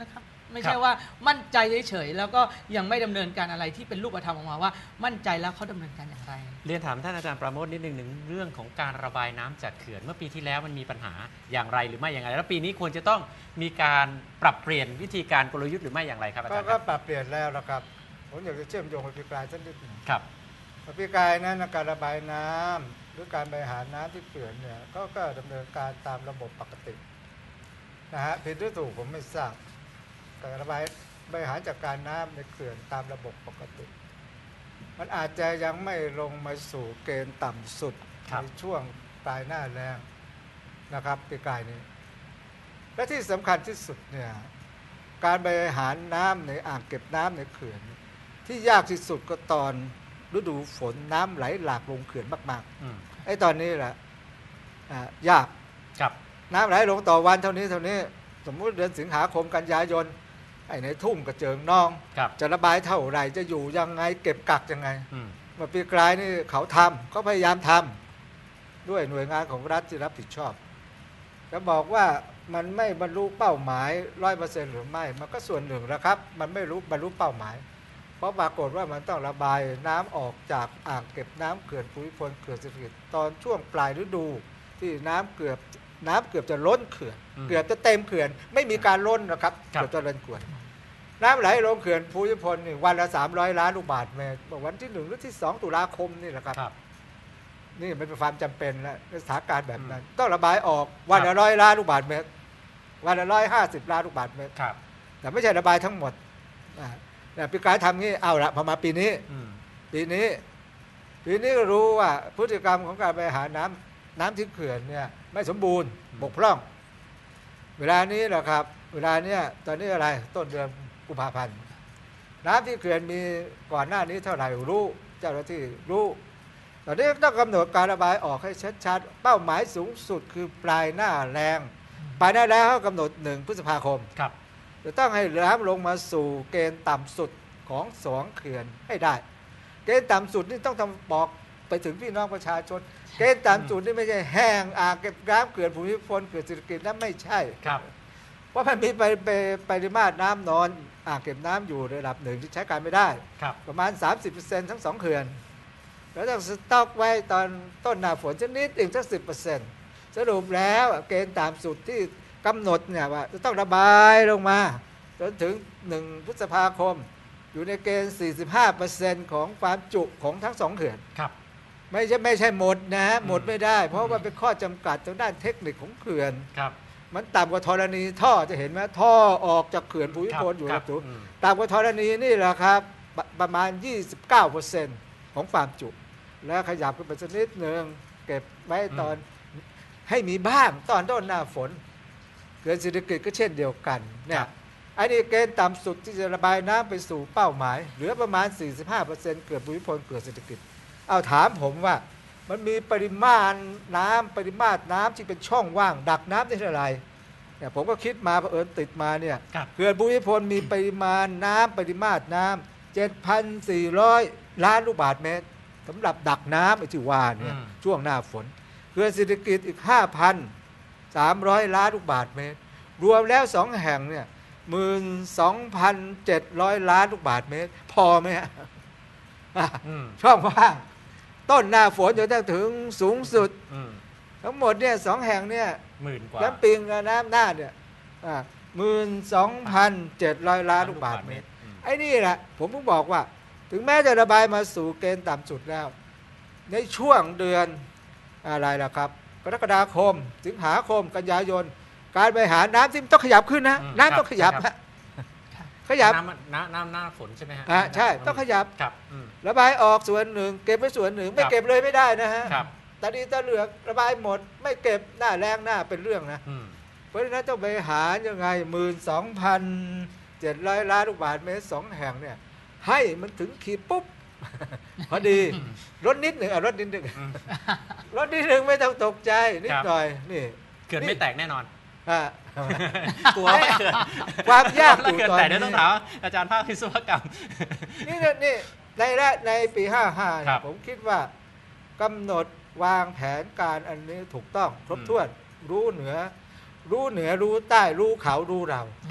ไม่ใช่ว่ามั่นใจเฉยๆแล้วก็ยังไม่ดำเนินการอะไรที่เป็นรูปธรรมออกมาว่ามั่นใจแล้วเขาดำเนินการอย่างไรเรียนถามท่านอาจารย์ปราโมชนิดนึงหนึ่งเรื่องของการระบายน้ำจากเขื่อนเมื่อปีที่แล้วมันมีปัญหาอย่างไรหรือไม่อย่างไรแล้วปีนี้ควรจะต้องมีการปรับเปลี่ยนวิธีการกลยุทธ์หรือไม่อย่างไรครับอาจารย์ก็ปรับเปลี่ยนแล้วนะครับผมอยากจะเชื่อมโยงกับปีกลายสักนิดหนึ่งครับปีกลายนั้นการระบายน้ำหรือการบริหารน้ำที่เขื่อนเนี่ยก็ก็ดำเนินการตามระบบปกตินะฮะผิดหรือถูกผมไม่ทราบการระบายบริหารจัดการน้ำในเขื่อนตามระบบปกติมันอาจจะยังไม่ลงมาสู่เกณฑ์ต่ำสุดในช่วงปลายหน้าแล้งนะครับปีกลายนี้และที่สำคัญที่สุดเนี่ยการบริหารน้ำในอ่างเก็บน้ำในเขื่อนที่ยากที่สุดก็ตอนฤดูฝนน้ำไหลหลากลงเขื่อนมากๆไอ้ตอนนี้แหละยากน้ำไหลลงต่อวันเท่านี้เท่านี้สมมุติเดือนสิงหาคมกันยายนไอ้ในทุ่งกระเจิงนองจะระบายเท่าไหร่จะอยู่ยังไงเก็บกักยังไงเมื่อปีกลายนี่เขาทำเขาพยายามทำด้วยหน่วยงานของรัฐที่รับผิดชอบจะบอกว่ามันไม่บรรลุเป้าหมายร้อยเปอร์เซ็นต์หรือไม่มันก็ส่วนหนึ่งนะครับมันไม่รู้บรรลุเป้าหมายเพราะปรากฏว่ามันต้องระบายน้ำออกจากอ่างเก็บน้ำเขื่อนภูมิพลเขื่อนเศรษฐกิจตอนช่วงปลายฤดูที่น้ำเกือบน้ำเกือบจะล้นเขื่อนเกือบจะเต็มเขื่อนไม่มีการล้นนะครับเกือบจะล้นเขื่อนน้ำไหลลงเขื่อนภูมิพลนี่วันละสามร้อยล้านลูกบาศก์เมตรวันที่หนึ่งหรือที่สองตุลาคมนี่แหละครับนี่มันเป็นความจำเป็นและสถานการณ์แบบนั้นต้องระบายออกวันละร้อยล้านลูกบาศก์เมตรวันละร้อยห้าสิบล้านลูกบาศก์เมตรแต่ไม่ใช่ระบายทั้งหมดแต่ปีกายทำงี้เอาละพอมาปีนี้ปีนี้ปีนี้ก็รู้ว่าพฤติกรรมของการบริหารน้ำน้ำที่เขื่อนเนี่ยไม่สมบูรณ์บกพร่องเวลานี้แหละครับเวลาเนี้ยตอนนี้อะไรต้นเดือนกุมภาพันธ์น้ำที่เขื่อนมีก่อนหน้านี้เท่าไหร่รู้เจ้าหน้าที่รู้ตอนนี้ต้องกำหนดการระบายออกให้ชัดๆเป้าหมายสูงสุดคือปลายหน้าแรงปลายหน้าแรงเขากำหนดหนึ่งพฤษภาคมจะต้องให้น้ำลงมาสู่เกณฑ์ต่ำสุดของสองเขื่อนให้ได้เกณฑ์ต่ำสุดนี่ต้องทำบอกไปถึงพี่น้องประชาชนเกณฑ์ต่ำสุดนี่ไม่ใช่แห้งอ่างเก็บน้ำเขื่อนภูมิพลเขื่อนเศรษฐกิจนั้นไม่ใช่ครับเพราะมันมีไปไปปริมาตรน้ำนอนอ่างเก็บน้ำอยู่ระดับหนึ่งที่ใช้การไม่ได้ประมาณ สามสิบเปอร์เซ็นต์ ทั้งสองเขื่อนแล้วต้องสต็อกไว้ตอนต้นหน้าฝนชนิดอีกสัก สิบเปอร์เซ็นต์ สรุปแล้วเกณฑ์ต่ำสุดที่กำหนดเนี่ยว่าจะต้องระบายลงมาจนถึงหนึ่งพฤษภาคมอยู่ในเกณฑ์ สี่สิบห้าเปอร์เซ็นต์ ของความจุของทั้งสองเขื่อนครับไม่ใช่ไม่ใช่หมดนะหมดไม่ได้เพราะว่าเป็นข้อจำกัดทางด้านเทคนิคของเขื่อนครับมันต่ำกว่าธรณีท่อจะเห็นไหมท่อออกจากเขื่อนภูมิพลอยู่ระดับสูงต่ำกว่าธรณีนี่แหละครับประมาณ ยี่สิบเก้าเปอร์เซ็นต์ ของความจุแล้วขยับขึ้นไปสักนิดนึงเก็บไว้ตอนให้มีบ้างตอนต้นหน้าฝนเขื่อนเศรษฐกิจก็เช่นเดียวกันเนี่ยไอ้นี่เกณฑ์ต่ำสุดที่จะระบายน้ำไปสู่เป้าหมายเหลือประมาณ สี่สิบห้าเปอร์เซ็นต์ เขื่อนภูมิพลเขื่อนเศรษฐกิจเอาถามผมว่ามันมีปริมาณน้ำปริมาตรน้ำที่เป็นช่องว่างดักน้ำได้เท่าไหร่เนี่ยผมก็คิดมาเผอิญติดมาเนี่ยเขื่อนภูมิพลมีปริมาณน้ำปริมาตรน้ำ เจ็ดพันสี่ร้อย ล้านลูกบาศก์เมตรสำหรับดักน้ำไอ้ที่ว่าเนี่ยช่วงหน้าฝนเขื่อนเศรษฐกิจอีก ห้าพันสามร้อย ล้านลูกบาศก์เมตรรวมแล้วสองแห่งเนี่ย หนึ่งหมื่นสองพันเจ็ดร้อย ล้านลูกบาศก์เมตรพอไหมฮะช่องว่างต้นหน้าฝนจนถึงสูงสุดทั้งหมดเนี่ยสองแห่งเนี่ยหมื่นกว่าน้ำปิงกับน้ำน่านเนี่ยหมื่นสองพันเจ็ดร้อยล้านลูกบาศก์เมตรไอ้นี่แหละผมเพิ่งบอกว่าถึงแม้จะระบายมาสู่เกณฑ์ต่ำสุดแล้วในช่วงเดือนอะไรล่ะครับกรกฎาคมสิงหาคมกันยายนการบริหารน้ำที่ต้องขยับขึ้นนะน้ำต้องขยับฮะขยับน้ำน้ำน้ำหน้าฝนใช่ไหมฮะอ่าใช่ต้องขยับระบายออกส่วนหนึ่งเก็บไว้ส่วนหนึ่งไม่เก็บเลยไม่ได้นะฮะตาดีตาเหลือกระบายหมดไม่เก็บหน้าแรงหน้าเป็นเรื่องนะเพราะฉะนั้นต้องบริหารยังไงหมื่นสองพันเจ็ดร้อยล้านลูกบาศก์เมตรสองแห่งเนี่ยให้มันถึงขีดปุ๊บพอดีรถนิดหนึ่งอ่ะรถนิดหนึ่งรถนิดหนึ่งไม่ต้องตกใจนิดหน่อยนี่เกิดไม่แตกแน่นอนกลัวความยากอยู่ตอนนี้ต้องถามอาจารย์ภาควิศวกรรมนี่นี่ในแรกในปีห้าสิบห้าผมคิดว่ากำหนดวางแผนการอันนี้ถูกต้องครบถ้วนรู้เหนือรู้เหนือรู้ใต้รู้เขารู้เรา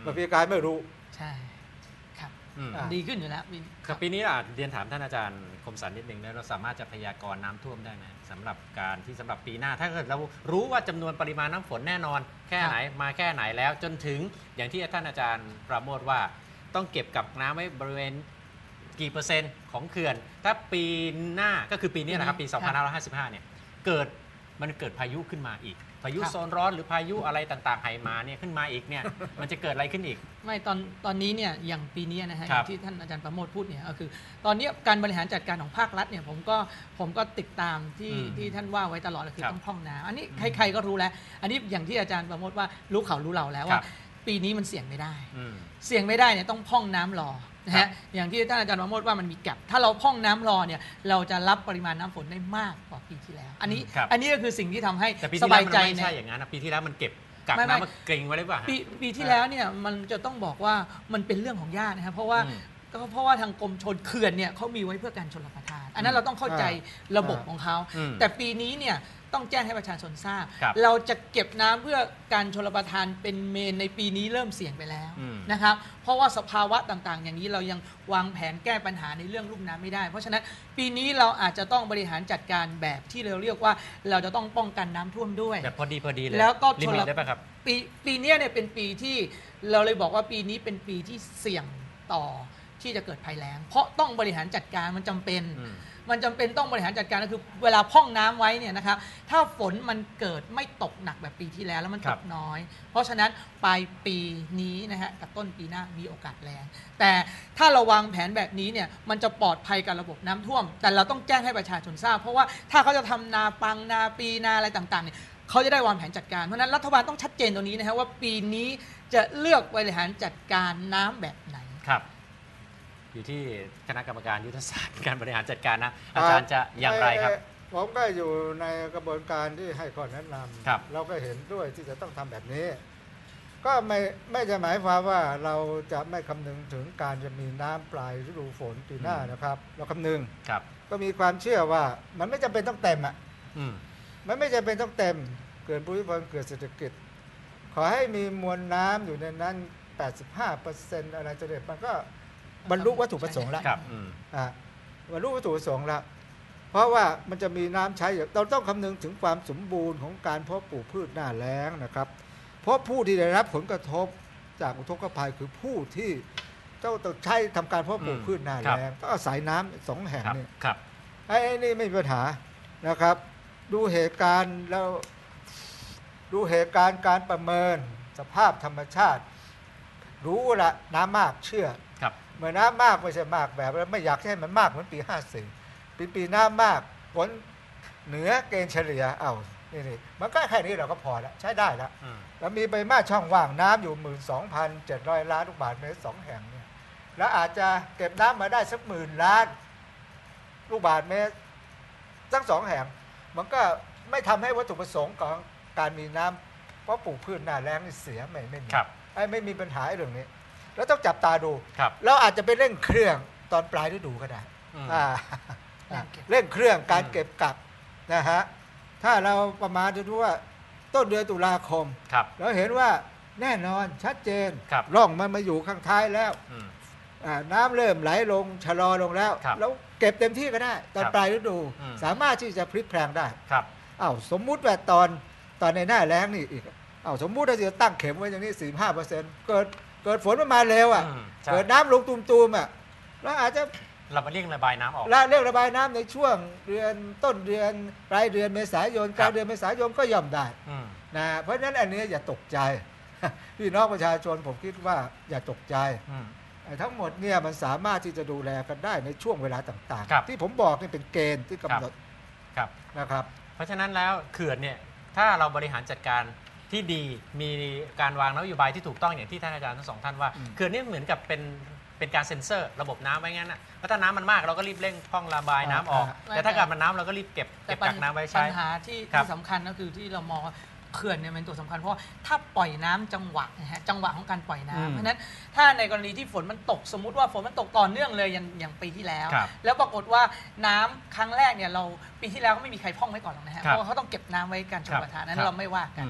บางปีกายไม่รู้ใช่ครับอืมดีขึ้นอยู่แล้วปีครับปีนี้อาจเรียนถามท่านอาจารย์คมสันนิดนึงนะเราสามารถจะพยากรณ์น้ำท่วมได้ไหมสำหรับการที่สำหรับปีหน้า ถ้าเกิดเรารู้ว่าจำนวนปริมาณน้ำฝนแน่นอนแค่ไหนมาแค่ไหนแล้วจนถึงอย่างที่ท่านอาจารย์ปราโมทว่าต้องเก็บกับน้ำไว้บริเวณกี่เปอร์เซ็นต์ของเขื่อนถ้าปีหน้าก็คือปีนี้นะครับปี สองพันห้าร้อยห้าสิบห้า เนี่ยเกิดมันเกิดพายุขึ้นมาอีกพายุโซนร้อนหรือพายุอะไรต่างๆไหมาเนี่ยขึ้นมาอีกเนี่ยมันจะเกิดอะไรขึ้นอีกไม่ตอนตอนนี้เนี่ยอย่างปีนี้นะฮะอย่างที่ท่านอาจารย์ประโมทพูดเนี่ยก็คือตอนนี้การบริหารจัดการของภาครัฐเนี่ยผมก็ผมก็ติดตามที่ที่ท่านว่าไว้ตลอดเลยคือต้องพร่องน้ำอันนี้ใครๆก็รู้แล้วอันนี้อย่างที่อาจารย์ประโมทว่ารู้เขารู้เราแล้วว่าปีนี้มันเสี่ยงไม่ได้เสี่ยงไม่ได้เนี่ยต้องพร่องน้ำรอนะฮะอย่างที่ท่านอาจารย์ประโมทว่ามันมีแก็บถ้าเราพร่องน้ำรอเนี่ยเราจะรับปริมาณน้ำฝนได้มากกว่าปีที่แล้วอันนี้อันนี้ก็คือสิ่งที่ทำให้สบายใจไม่ใช่อย่างนั้นนะปีที่แล้วมันเก็บกักน้ำมาเกรงไว้หรือเปล่าปีปีที่แล้วเนี่ยมันจะต้องบอกว่ามันเป็นเรื่องของญาตินะครับเพราะว่าก็เพราะว่าทางกรมชลเขื่อนเนี่ยเขามีไว้เพื่อการชลประทานอันนั้นเราต้องเข้าใจระบบของเขาแต่ปีนี้เนี่ยต้องแจ้งให้ประชาชนทราบเราจะเก็บน้ำเพื่อการชลประทานเป็นเมนในปีนี้เริ่มเสี่ยงไปแล้วนะครับเพราะว่าสภาวะต่างๆอย่างนี้เรายังวางแผนแก้ปัญหาในเรื่องลุ่มน้ำไม่ได้เพราะฉะนั้นปีนี้เราอาจจะต้องบริหารจัดการแบบที่เราเรียกว่าเราจะต้องป้องกันน้ำท่วมด้วยแบบพอดีพอดีเลยแล้วก็ลิมิตได้ป่ะครับปีปีนี้เนี่ยเป็นปีที่เราเลยบอกว่าปีนี้เป็นปีที่เสี่ยงต่อที่จะเกิดภัยแล้งเพราะต้องบริหารจัดการมันจำเป็นมันจำเป็นต้องบริหารจัดการก็คือเวลาพร่องน้ำไว้เนี่ยนะครับถ้าฝนมันเกิดไม่ตกหนักแบบปีที่แล้วแล้วมันตกน้อยเพราะฉะนั้นปลายปีนี้นะฮะกับต้นปีหน้ามีโอกาสแล้งแต่ถ้าเราวางแผนแบบนี้เนี่ยมันจะปลอดภัยกับระบบน้ำท่วมแต่เราต้องแจ้งให้ประชาชนทราบเพราะว่าถ้าเขาจะทำนาปังนาปีนาอะไรต่างๆเนี่ยเขาจะได้วางแผนจัดการเพราะฉะนั้นรัฐบาลต้องชัดเจนตรงนี้นะฮะว่าปีนี้จะเลือกบริหารจัดการน้ำแบบไหนครับอยู่ที่คณะกรรมการยุทธศาสตร์การบริหารจัดการนะอาจารย์จะอย่างไรครับผมก็อยู่ในกระบวนการที่ให้ข้อแนะนำเราก็เห็นด้วยที่จะต้องทำแบบนี้ก็ไม่ไม่จะหมายความว่าเราจะไม่คำนึงถึงการจะมีน้ำปลายฤดูฝนปีหน้านะครับเราคำนึงก็มีความเชื่อว่ามันไม่จำเป็นต้องเต็มอ่ะมันไม่จำเป็นต้องเต็มเกิดภูมิพลเกิดเศรษฐกิจขอให้มีมวลน้ำอยู่ในนั้น แปดสิบห้าเปอร์เซ็นต์ อะไรจะเด็ดมันก็บรรลุวัตถุประสงค์แล้วอ่าบรรลุวัตถุประสงค์แล้วเพราะว่ามันจะมีน้ำใช้เราต้องคำนึงถึงความสมบูรณ์ของการเพาะปลูกพืชหน้าแล้งนะครับเพราะผู้ที่ได้รับผลกระทบจากอุทกภัยคือผู้ที่เจ้าต้องใช้ทำการเพาะปลูกพืชหน้าแล้งก็อาศัยน้ำสองแห่งนี่ไอ้นี่ไม่มีปัญหานะครับดูเหตุการณ์แล้วดูเหตุการณ์การประเมินสภาพธรรมชาติรู้ละน้ำมากเชื่อเมื่อน้ำมากไม่ใช่มากแบบแล้วไม่อยากให้มันมากเหมือนปีห้าสี่ปีปีน้ำมากฝนเหนือเกณฑ์เฉลี่ยเอ้านี่นี่มันก็แค่นี้เราก็พอแล้วใช้ได้แล้วแล้วมีใบไม้ช่องว่างน้ำอยู่ หนึ่งหมื่นสองพันเจ็ดร้อย ล้านลูกบาศก์เมตรสองแห่งเนี่ยแล้วอาจจะเก็บน้ำมาได้สักหมื่นล้านลูกบาศก์เมตรทั้งสองแห่งมันก็ไม่ทำให้วัตถุประสงค์ของการมีน้ำเพราะปลูกพืชหน้าแล้งนี่เสียไม่ไม่มีไอ้ไม่มีปัญหาเรื่องนี้แล้วต้องจับตาดูเราอาจจะไปเร่งเครื่องตอนปลายฤดูก็ได้เร่งเครื่องการเก็บกักนะฮะถ้าเราประมาณจะดูว่าต้นเดือนตุลาคมเราเห็นว่าแน่นอนชัดเจนร่องมันมาอยู่ข้างท้ายแล้วน้ำเริ่มไหลลงชะลอลงแล้วแล้วเก็บเต็มที่ก็ได้ตอนปลายฤดูสามารถที่จะพลิกแพลงได้อ้าวสมมุติว่าตอนตอนในหน้าแล้งนี่อีกอ้าวสมมุติถ้าจะตั้งเข็มไว้อย่างนี้ สี่สิบห้าเปอร์เซ็นต์ เกิดเกิดฝนมาเร็วอ่ะเกิดน้ำลงตูมๆอ่ะแล้วอาจจะเรามาเร่งระบายน้ำออกเร่งระบายน้ำในช่วงเดือนต้นเดือนปลายเดือนเมษายนกลางเดือนเมษายนก็ย่อมได้นะเพราะฉะนั้นอันนี้อย่าตกใจพี่น้องประชาชนผมคิดว่าอย่าตกใจทั้งหมดเนี่ยมันสามารถที่จะดูแลกันได้ในช่วงเวลาต่างๆที่ผมบอกนี่เป็นเกณฑ์ที่กำหนดนะครับเพราะฉะนั้นแล้วเขื่อนเนี่ยถ้าเราบริหารจัดการที่ดีมีการวางนโยบายที่ถูกต้องอย่างที่ท่านอาจารย์ทั้งสองท่านว่าเขื่อนนี่เหมือนกับเป็นเป็นการเซ็นเซอร์ระบบน้ำไว้งั้นนะเพราะถ้าน้ำมันมากเราก็รีบเร่งพร่องระบายน้ำออกแต่ถ้าเกิดมันน้ำเราก็รีบเก็บเก็บกักน้ำไว้ใช้ปัญหาที่สำคัญก็คือที่เรามองเขื่อนเนี่ยเป็นตัวสำคัญเพราะถ้าปล่อยน้ำจังหวะนะฮะจังหวะของการปล่อยน้ำเพราะนั้นถ้าในกรณีที่ฝนมันตกสมมุติว่าฝนมันตกต่อเนื่องเลยอย่างอย่างปีที่แล้วแล้วปรากฏว่าน้ำครั้งแรกเนี่ยเราปีที่แล้วก็ไม่มีใครพร่องไว้ก่อนหรอกนะฮะเพราะว่าเขาต้องเก็บน้ำไว้การชลประทานนั้นเราไม่ว่ากัน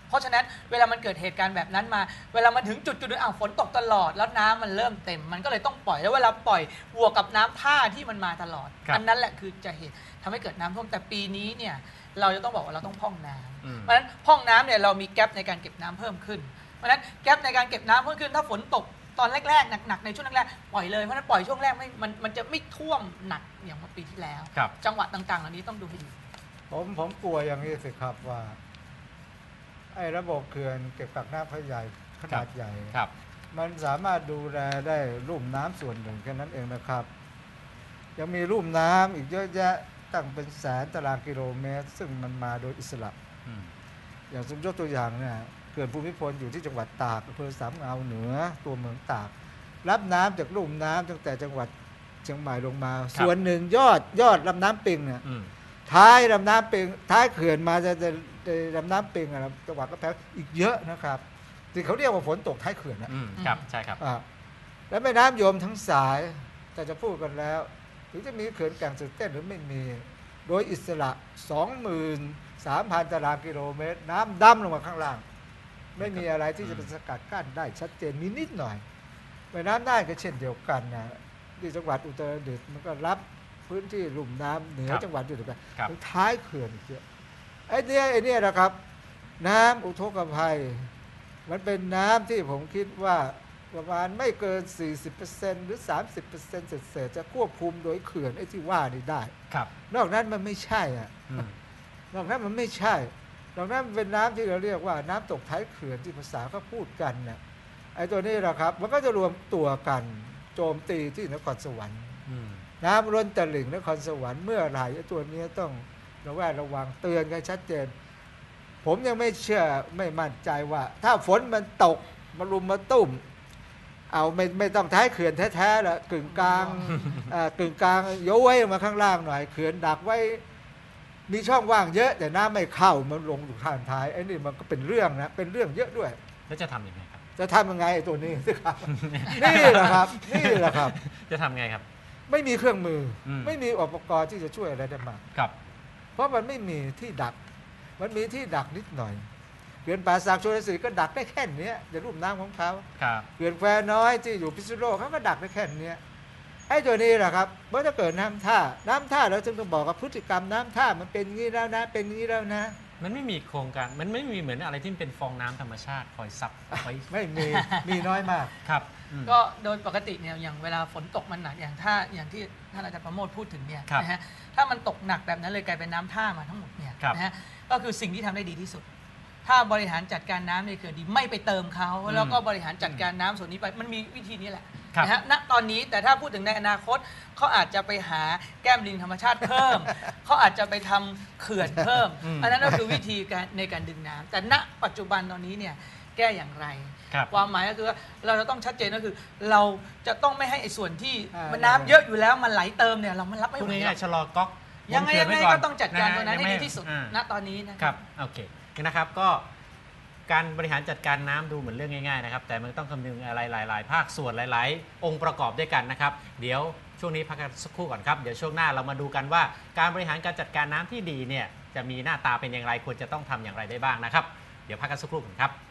เพราะฉะนั้นเวลามันเกิดเหตุการณ์แบบนั้นมาเวลามันถึงจุดจุดนึงอ้าวฝนตกตลอดแล้วน้ำมันเริ่มเต็มมันก็เลยต้องปล่อยแล้วเวลาปล่อยบวกกับน้ำท่าที่มันมาตลอดอันนั้นแหละคือจะเหตุทำให้เกิดน้ำท่วมแต่ปีนี้เนี่ยเราจะต้องบอกว่าเราต้องพร่องน้ำเพราะฉะนั้นพร่องน้ำเนี่ยเรามีแกลบในการเก็บน้ำเพิ่มขึ้นเพราะฉะนั้นแกลบในการเก็บน้ำเพิ่มขึ้นถ้าฝนตกตอนแรกๆหนักๆในช่วงแรกๆปล่อยเลยเพราะฉะนั้นปล่อยช่วงแรกไม่มันมันจะไม่ท่วมหนักอย่างเมื่อปีที่แล้วจังหวัดต่างๆเหล่านี้ต้องดูให้ดีผมผมกลัวอย่างนี้สิครับว่าไอ้ระบบเขื่อนเก็บกักน้ำขนาดใหญ่ขนาดใหญ่มันสามารถดูแลได้ลุ่มน้ำส่วนหนึ่งแค่นั้นเองนะครับยังมีลุ่มน้ำอีกเยอะแยะตั้งเป็นแสนตารางกิโลเมตรซึ่งมันมาโดยอิสระอย่างสมยกตัวอย่างเนี่ยเขื่อนภูมิพลอยู่ที่จังหวัดตากอำเภอสามเงาเหนือตัวเมืองตากรับน้ำจากลุ่มน้ำตั้งแต่จังหวัดเชียงใหม่ลงมาส่วนหนึ่งยอดยอดลำน้ำปิงเนี่ยท้ายลำน้ำปิงท้ายเขื่อนมาจะจะลำน้ำปิงอะจังหวัดกระแพงอีกเยอะนะครับที่เขาเรียกว่าฝนตกท้ายเขื่อนนะครับใช่ครับและแม่น้ำโยมทั้งสายแต่จะพูดกันแล้วถึงจะมีเขื่อนแก่งสุดเต้นหรือไม่มีโดยอิสระ สองหมื่นสามพัน ตารางกิโลเมตรน้ำดำลงมาข้างล่างไม่มีอะไรที่จะเป็นสกัดกั้นได้ชัดเจนมีนิดหน่อยแม่น้ำน่านก็เช่นเดียวกันนะที่จังหวัดอุตรดิตถ์มันก็รับพื้นที่ลุ่มน้ำเหนือจังหวัดอยู่ด้วยกันท้ายเขื่อนเยอะไอ้เนี่ยไอ้เนี่ยนะครับ น้ำอุทกภัยมันเป็นน้ำที่ผมคิดว่าประมาณไม่เกิน สี่สิบเปอร์เซ็นต์ หรือ สามสิบเปอร์เซ็นต์ เศษๆจะควบคุมโดยเขื่อนไอ้ที่ว่านี่ได้นอกนั้นมันไม่ใช่อ่ะนอกนั้นมันไม่ใช่นอกนั้นมันเป็นน้ำที่เราเรียกว่าน้ำตกท้ายเขื่อนที่ภาษาเขาพูดกันน่ะไอ้ตัวนี้แหละครับมันก็จะรวมตัวกันโจมตีที่นครสวรรค์น้ำล้นตลิ่งนครสวรรค์เมื่อไหร่ไอ้ตัวนี้ต้องระแวดระวังเตือนกันชัดเจนผมยังไม่เชื่อไม่มั่นใจว่าถ้าฝนมันตกมารุมมาตุ้มเอาไม่ไม่ต้องท้ายเขื่อนแท้ๆละกึ่งกลางกึ่งกลางโยไว้มาข้างล่างหน่อยเขื่อนดักไว้มีช่องว่างเยอะแต่น้ำไม่เข้ามันลงอยู่ข้างท้ายไอ้นี่มันก็เป็นเรื่องนะเป็นเรื่องเยอะด้วยแล้วจะทำยังไงครับจะทำยังไงไอ้ตัวนี้สิครับนี่แหละครับนี่แหละครับจะทำไงครับไม่มีเครื่องมือไม่มีอุปกรณ์ที่จะช่วยอะไรได้มากครับเพราะมันไม่มีที่ดักมันมีที่ดักนิดหน่อยเขื่อนป่าสักชลศรีก็ดักได้แค่นี้ในรูปน้ำของเขาเขื่อนแควน้อยที่อยู่พิษณุโลกเขาก็ดักได้แค่นี้ไอ้ตัวนี้แหละครับเมื่อจะเกิดน้ำท่าน้ำท่าเราจึงต้องบอกกับพฤติกรรมน้ำท่ามันเป็นงี้แล้วนะเป็นงี้แล้วนะมันไม่มีโครงการมันไม่มีเหมือนอะไรที่เป็นฟองน้ำธรรมชาติคอยซับไว้ไม่มีมีน้อยมากครับก็โดยปกติเนี่ยอย่างเวลาฝนตกมันหนักอย่างถ้าอย่างที่ท่านอาจารย์ประโมทพูดถึงเนี่ยนะฮะถ้ามันตกหนักแบบนั้นเลยกลายเป็นน้ำท่ามาทั้งหมดเนี่ยนะฮะก็คือสิ่งที่ทำได้ดีที่สุดถ้าบริหารจัดการน้ำในเขื่อนดีไม่ไปเติมเขาแล้วก็บริหารจัดการน้ำส่วนนี้ไปมันมีวิธีนี้แหละนะฮะณตอนนี้แต่ถ้าพูดถึงในอนาคตเขาอาจจะไปหาแก้มลิงธรรมชาติเพิ่มเขาอาจจะไปทำเขื่อนเพิ่มอันนั้นก็คือวิธีการในการดึงน้ำแต่ณปัจจุบันตอนนี้เนี่ยแก้อย่างไรความหมายก็คือเราจะต้องชัดเจนก็คือเราจะต้องไม่ให้ไอ้ส่วนที่มันน้ำเยอะอยู่แล้วมันไหลเติมเนี่ยเรามันรับไม่ไหวชะลอก๊อกยังไงยังไงก็ต้องจัดการตัวนั้นให้ดีที่สุดณตอนนี้นะครับโอเคนะครับก็การบริหารจัดการน้ำดูเหมือนเรื่องง่ายๆนะครับแต่มันต้องคำนึงอะไรหลายๆภาคส่วนหลายๆองค์ประกอบด้วยกันนะครับเดี๋ยวช่วงนี้พักกันสักครู่ก่อนครับเดี๋ยวช่วงหน้าเรามาดูกันว่าการบริหารการจัดการน้ำที่ดีเนี่ยจะมีหน้าตาเป็นอย่างไรควรจะต้องทำอย่างไรได้บ้างนะครับเดี๋ยวพักกันสักครู่ก่อนครับ